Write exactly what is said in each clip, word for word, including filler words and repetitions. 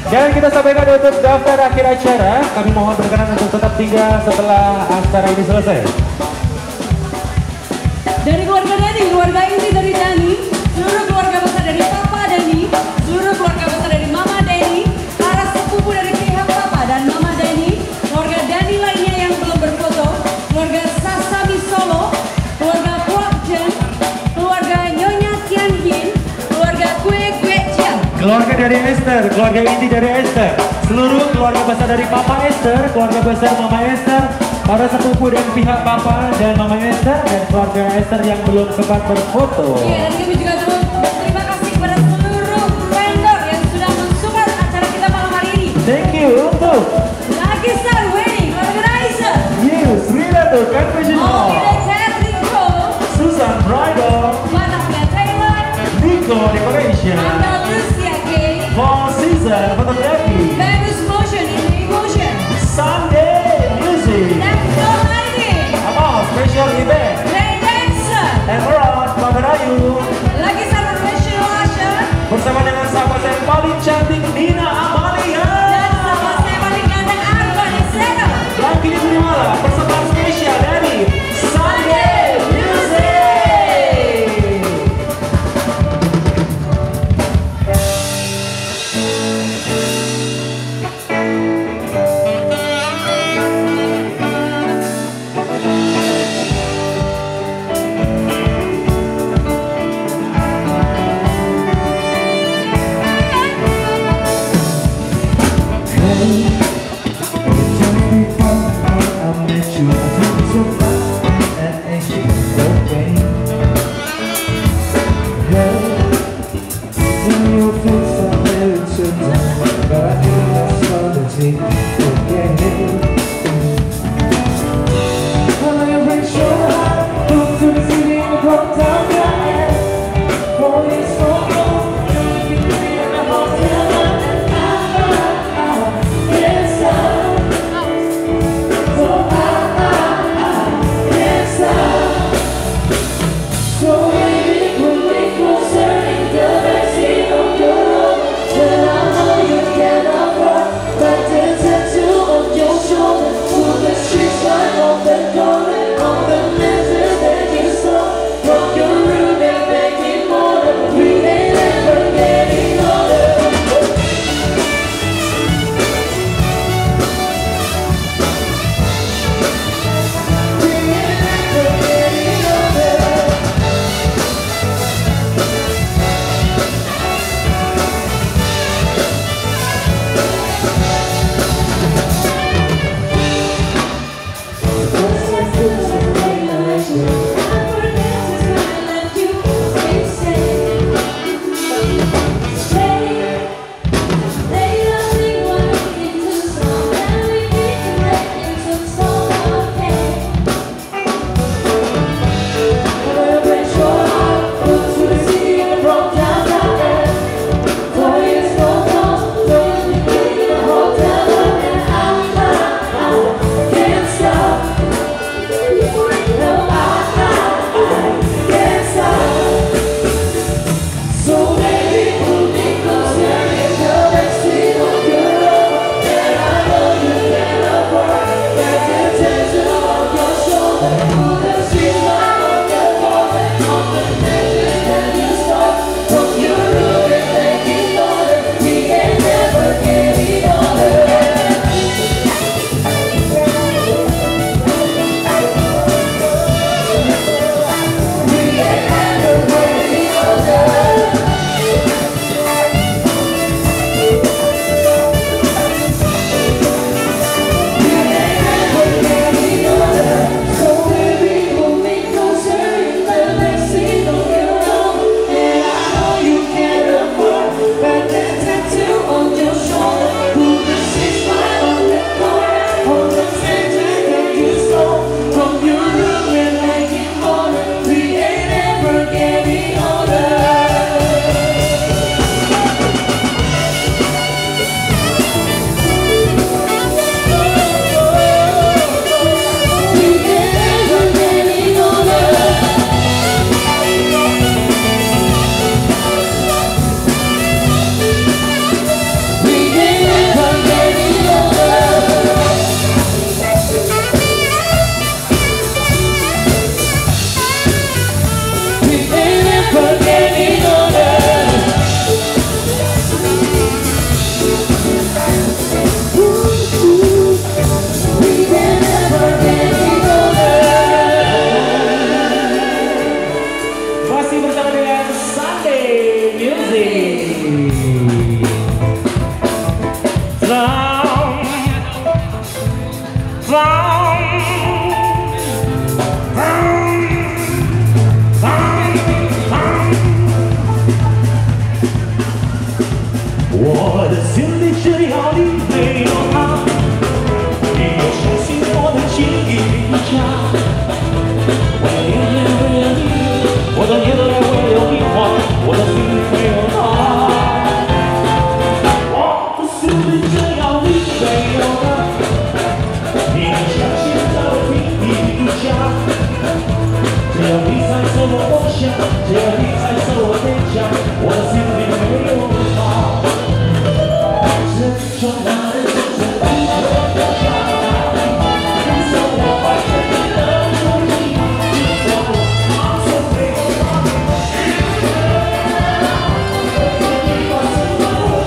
Dan kita sampaikan untuk daftar akhir acara. Kami mohon berkenan untuk tetap tinggal setelah acara ini selesai. Dari keluarga Dani, keluarga inti dari Dani, seluruh keluarga besar dari Papa Dani, seluruh keluarga besar dari Mama Dani, para sepupu dari pihak Papa dan Mama Dani, keluarga Dani lainnya yang belum berfoto, keluarga Sasami Solo, keluarga Puak Jen, keluarga Nyonya Tian Yin, keluarga Kue Kue Jiang. Keluarga dari Esther, keluarga inti dari Esther, seluruh keluarga besar dari Papa Esther, keluarga besar Mama Esther, para sepupu dan pihak Papa dan Mama Esther, dan keluarga Esther yang belum sempat berfoto. Iya, dan kami juga terus berterima kasih kepada seluruh vendor yang sudah mensupport acara kita malam hari ini. Thank you untuk Lucky Star Wedding Organizer, You, Sri Ratu Convention Hall, Omida Catering Co, Susan Bridal, Batavia Thailand, Nico Decoration, Angga Lucia K, Four Season Photography, Venus Motion in Emotion, Sunday Music, Techno Lighting, Amal Special Event, Play Dancer, Emerald Mangarayu, Lucky Star Professional Usher, bersama dengan sahabat saya yang paling cantik Nina Amalia. dan sahabat saya paling ganteng Arvan Isena. Dan kini terimalah persembahan spesial dari Sunday Music. Down,我的心里只要你没有他，你要相信我的情意无价。我的眼泪为了你，我的眼泪为了你花，我的心里没有他。我的心里只要你没有他，你要相信我的情意无价。只要你才是我梦想，只要你才是我天下，我的心里没有他。从哪里从这里走向哪里？跟着我怀着你的憧憬，就算我放手没有他，跟着你把这个我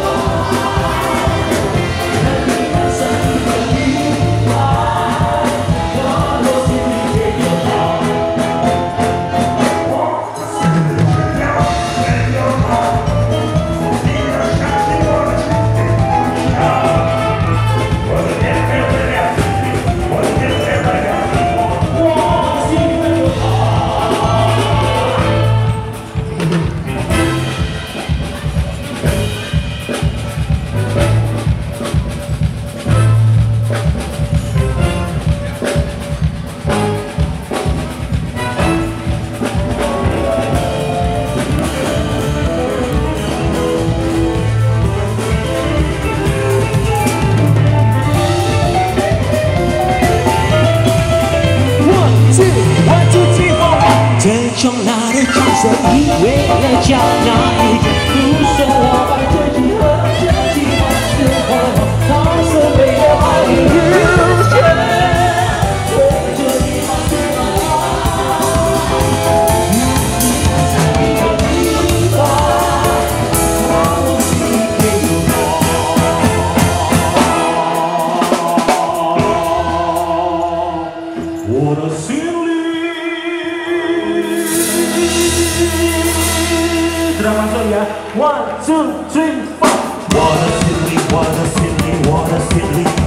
让你看上你的意外，把我心里给有他，我的心里只要没有他，你要相信我的情意。最重要的就是因为了将那一天不说我把这句和这句话是我他说没有爱你日线对着你把心你的意外把我心给我我的心sudah masuk ya, one, two, three, four. 我的心里，我的心里，我的心里。